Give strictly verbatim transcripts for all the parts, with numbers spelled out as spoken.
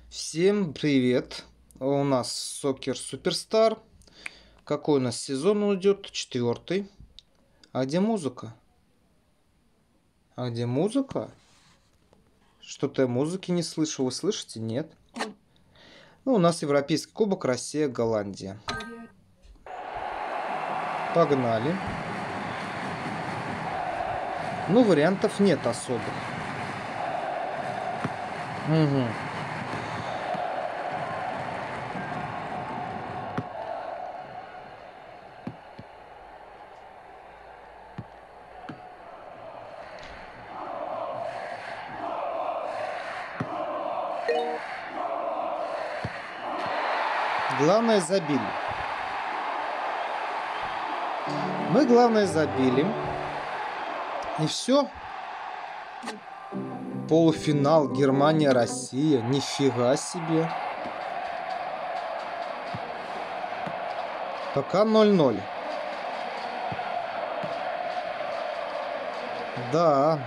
Всем привет! У нас Сокер Суперстар. Какой у нас сезон идет? Четвертый. А где музыка? А где музыка? Что-то я музыки не слышу. Вы слышите? Нет. Ну, у нас Европейский кубок Россия, Голландия. Погнали. Ну, вариантов нет особо. Угу. Главное, забили. Мы, главное, забили. И все. Полуфинал Германия-Россия. Нифига себе. Пока ноль ноль. Да.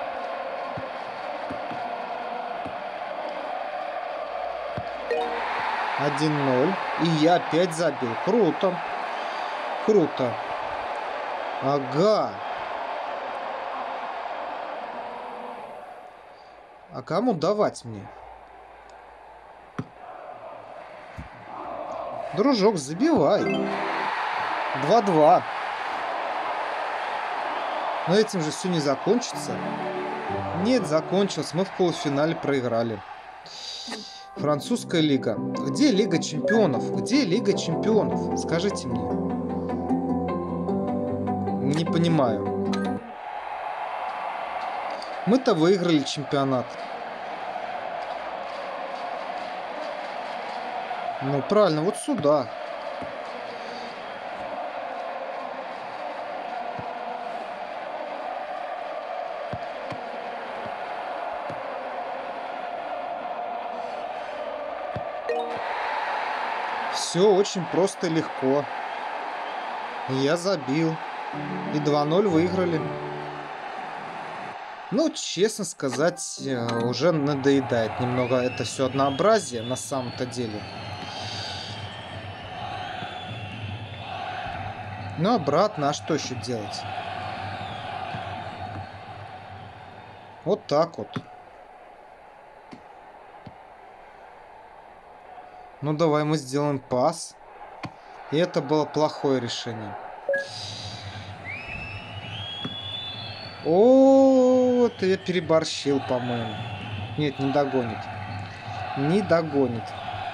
один ноль. И я опять забил. Круто. Круто. Ага. А кому давать мне? Дружок, забивай. два-два. Но этим же все не закончится. Нет, закончилось. Мы в полуфинале проиграли. Французская лига. Где Лига чемпионов? Где Лига чемпионов? Скажите мне. Не понимаю. Мы-то выиграли чемпионат. Ну, правильно, вот сюда. Все очень просто и легко. Я забил. И два ноль выиграли. Ну, честно сказать, уже надоедает немного это все однообразие на самом-то деле. Ну, обратно, а что еще делать? Вот так вот. Ну, давай мы сделаем пас. И это было плохое решение. О, ты я переборщил, по-моему. Нет, не догонит. Не догонит.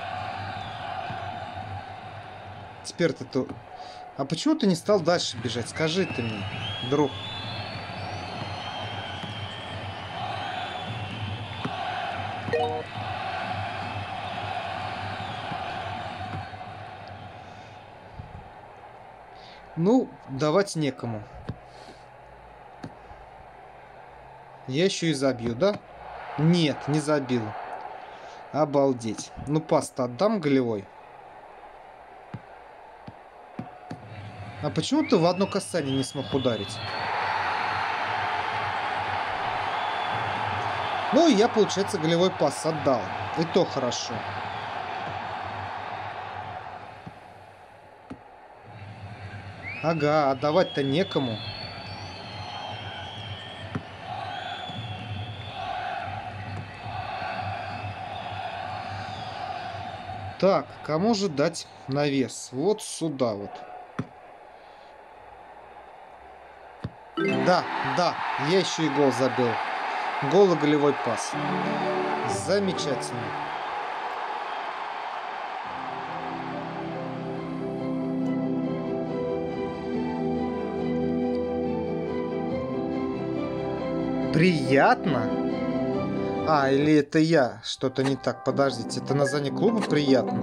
Теперь ты тут... А почему ты не стал дальше бежать? Скажи ты мне, друг. Ну, давать некому. Я еще и забью, да? Нет, не забил. Обалдеть. Ну, пас-то отдам голевой. А почему ты в одно касание не смог ударить? Ну, я, получается, голевой пас отдал. И то хорошо. Ага, отдавать-то некому. Так, кому же дать навес? Вот сюда вот. Да, да, я еще и гол забил. Гол и голевой пас. Замечательно. Приятно? А, или это я? Что-то не так. Подождите, это название клуба приятно?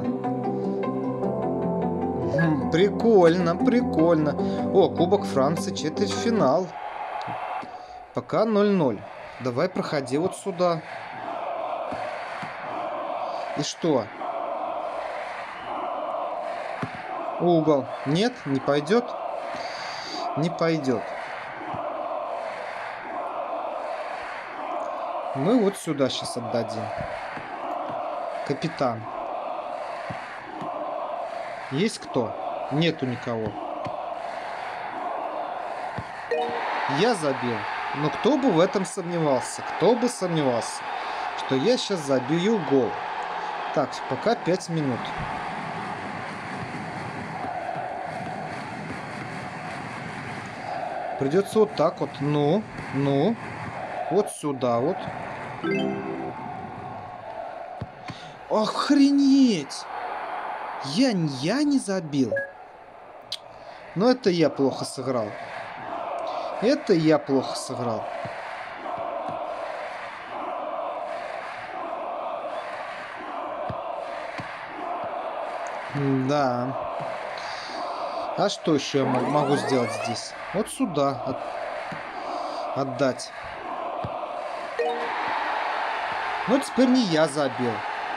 Хм, прикольно, прикольно. О, Кубок Франции, четвертьфинал. Пока ноль ноль. Давай проходи вот сюда. И что? Угол. Нет, не пойдет? Не пойдет. Мы вот сюда сейчас отдадим. Капитан. Есть кто? Нету никого. Я забил. Но кто бы в этом сомневался? Кто бы сомневался, что я сейчас забью гол. Так, пока пять минут. Придется вот так вот. Ну, ну. Вот сюда вот. Охренеть! Я, я не забил. Но это я плохо сыграл. Это я плохо сыграл. Да. А что еще я могу сделать здесь? Вот сюда от... отдать. Но теперь не я забил.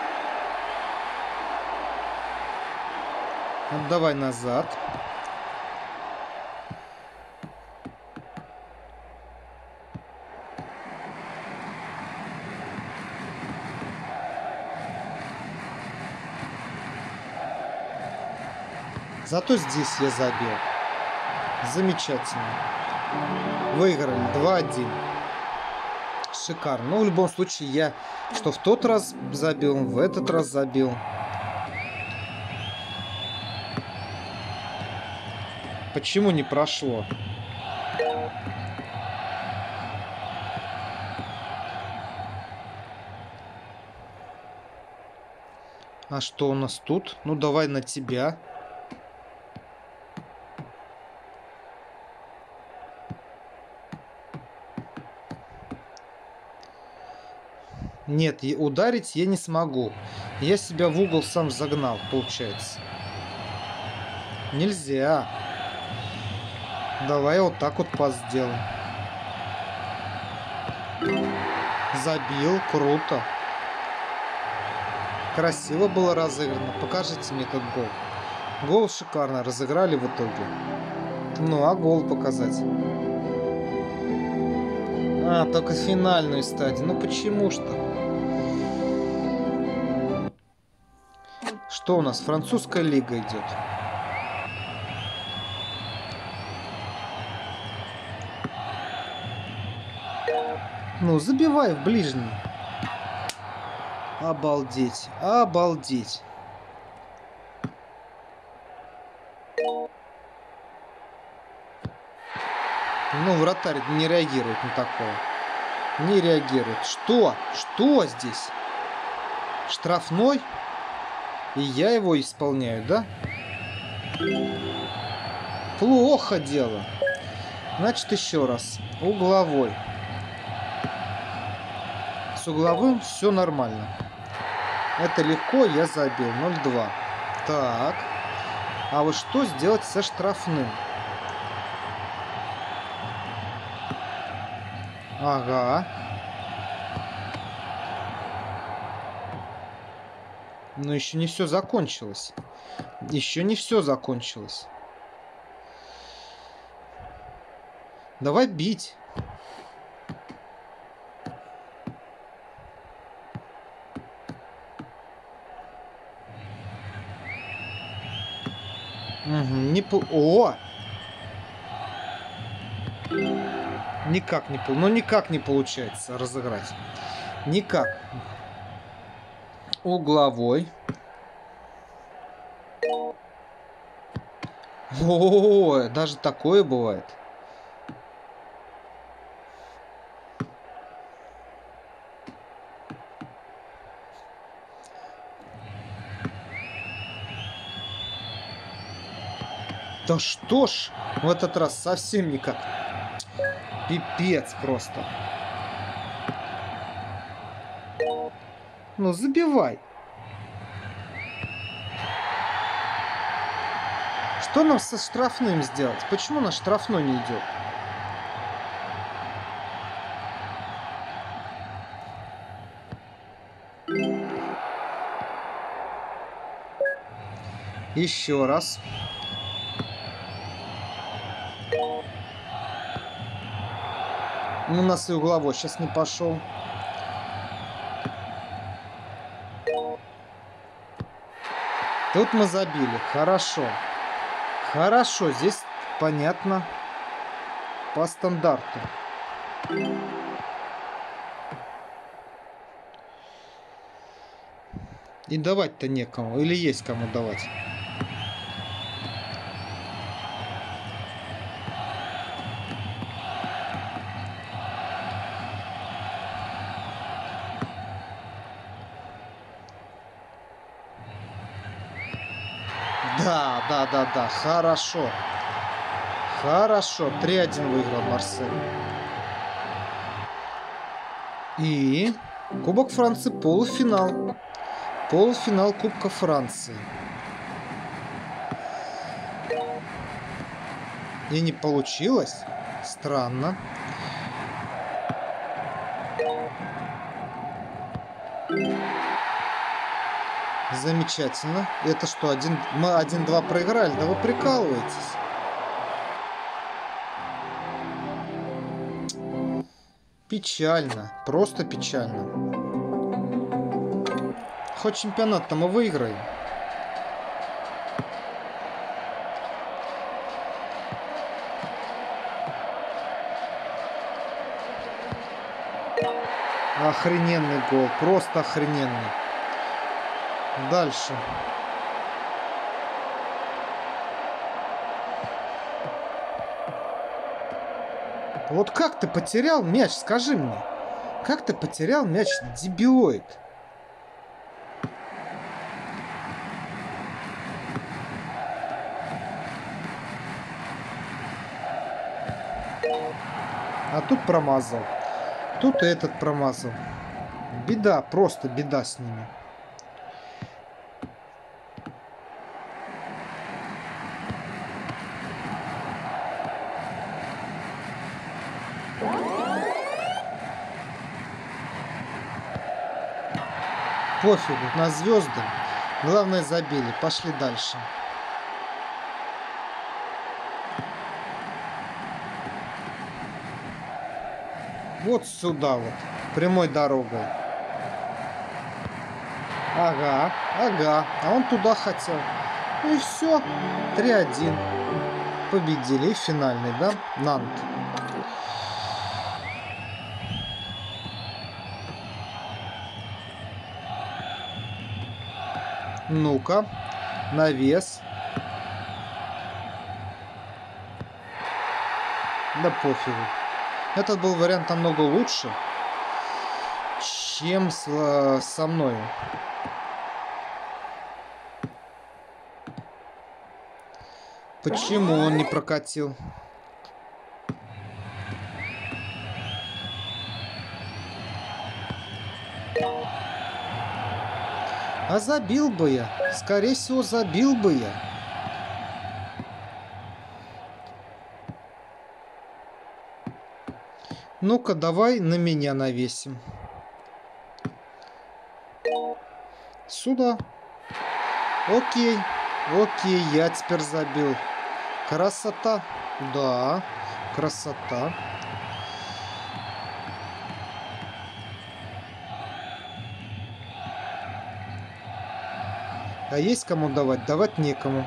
Отдавай назад. Зато здесь я забил. Замечательно. Выиграли два один. Шикарно. Ну, в любом случае, я что в тот раз забил, в этот раз забил. Почему не прошло? А что у нас тут? Ну, давай на тебя. Нет, ударить я не смогу. Я себя в угол сам загнал, получается. Нельзя. Давай вот так вот пас сделаем. Забил, круто. Красиво было разыграно. Покажите мне этот гол. Гол шикарно разыграли в итоге. Ну, а гол показать? А, только финальную стадию. Ну, почему что? Что у нас? Французская лига идет. Ну, забивай в ближний. Обалдеть. Обалдеть. Ну, вратарь не реагирует на такое. Не реагирует. Что? Что здесь? Штрафной? И я его исполняю, да? Плохо дело. Значит, еще раз. Угловой. С угловым все нормально. Это легко, я забил. ноль два. Так. А вот что сделать со штрафным? Ага. Но еще не все закончилось. Еще не все закончилось. Давай бить. Угу, не по... О! Никак не, ну, никак не получается разыграть. Никак. Угловой. О, даже такое бывает. Да что ж, в этот раз совсем никак. Пипец просто. Ну, забивай. Что нам со штрафным сделать? Почему наш штрафной не идет? Еще раз. У нас и угловой сейчас не пошел. Тут мы забили. Хорошо. Хорошо. Здесь понятно. По стандарту. И давать-то некому. Или есть кому давать? Да, да, да, да. Хорошо. Хорошо. три один выиграл Марсель. И Кубок Франции, полуфинал. Полуфинал Кубка Франции. И не получилось. Странно. Замечательно. Это что, один, мы один-два проиграли? Да вы прикалываетесь. Печально. Просто печально. Хоть чемпионат-то мы выиграем. Охрененный гол. Просто охрененный. Дальше. Вот как ты потерял мяч? Скажи мне. Как ты потерял мяч, дебилоид? А тут промазал. Тут и этот промазал. Беда, просто беда с ними. Пофигу, на звезды. Главное, забили. Пошли дальше. Вот сюда вот. Прямой дорогой. Ага, ага. А он туда хотел. И все. три один. Победили. Финальный, да? Нант. Ну-ка. Навес. Да пофигу. Этот был вариант намного лучше, чем с, со мною. Почему он не прокатил? А забил бы я. Скорее всего, забил бы я. Ну-ка, давай на меня навесим. Сюда. Окей. Окей, я теперь забил. Красота. Да, красота. А есть кому давать? Давать некому.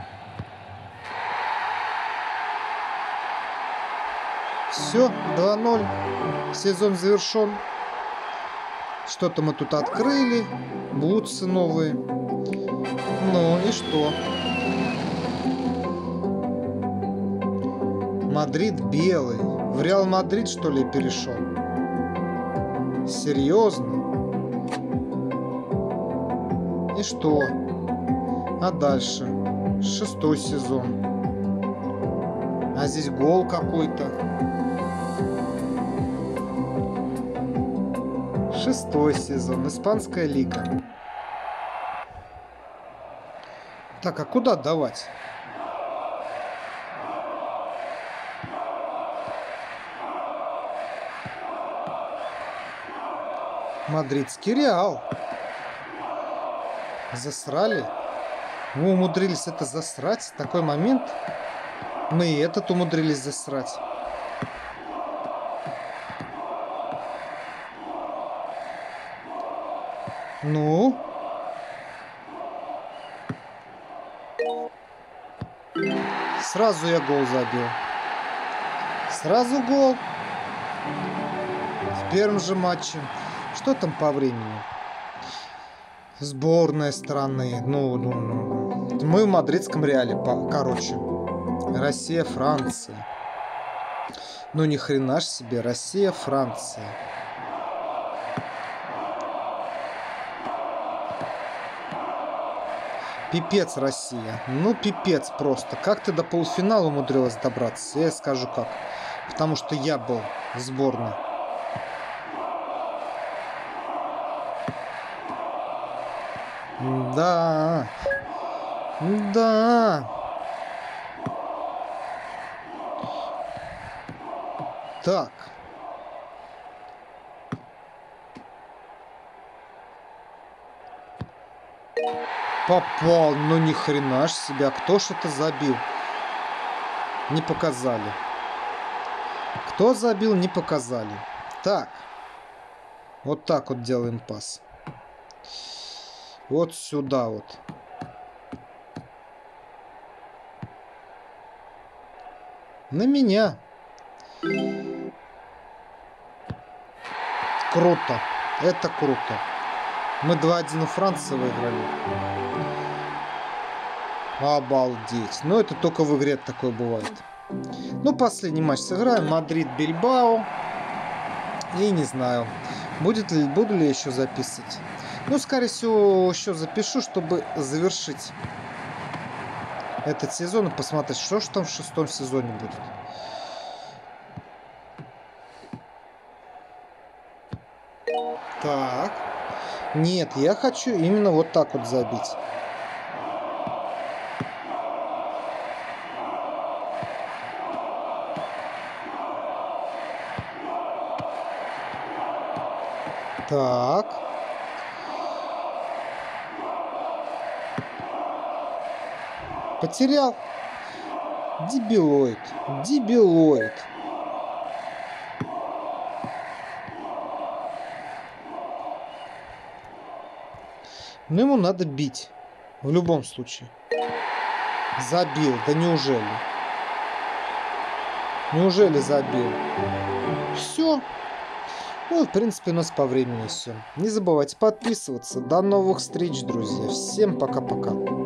Все, два ноль. Сезон завершен. Что-то мы тут открыли. Бутсы новые. Ну и что? Мадрид белый. В Реал Мадрид, что ли, перешел? Серьезно? И что? А дальше? Шестой сезон. А здесь гол какой-то. Шестой сезон. Испанская лига. Так, а куда давать? Мадридский Реал. Засрали. Мы умудрились это засрать. Такой момент. Мы и этот умудрились засрать. Ну? Сразу я гол забил. Сразу гол. В первом же матче. Что там по времени? Сборная страны. Ну, ну, ну. Мы в мадридском Реале. По... Короче. Россия, Франция. Ну, ни хрена ж себе. Россия, Франция. Пипец, Россия. Ну, пипец просто. Как ты до полуфинала умудрилась добраться? Я скажу как. Потому что я был в сборной. Да. Да. Так. Попал, ну ни хрена ж себя. Кто ж это забил? Не показали. Кто забил, не показали. Так. Вот так вот делаем пас. Вот сюда вот. На меня. Круто. Это круто. Мы два-один у Франции выиграли. Обалдеть. Но это только в игре такое бывает. Ну, последний матч сыграем. Мадрид-Бильбао. И не знаю, будет ли, буду ли еще записывать. Ну, скорее всего, еще запишу, чтобы завершить этот сезон и посмотреть, что же там в шестом сезоне будет. Так. Нет, я хочу именно вот так вот забить. Так. Потерял. Дебилоид. Дебилоид. Но ему надо бить. В любом случае. Забил. Да неужели? Неужели забил? Все. Ну, в принципе, у нас по времени все. Не забывайте подписываться. До новых встреч, друзья. Всем пока-пока.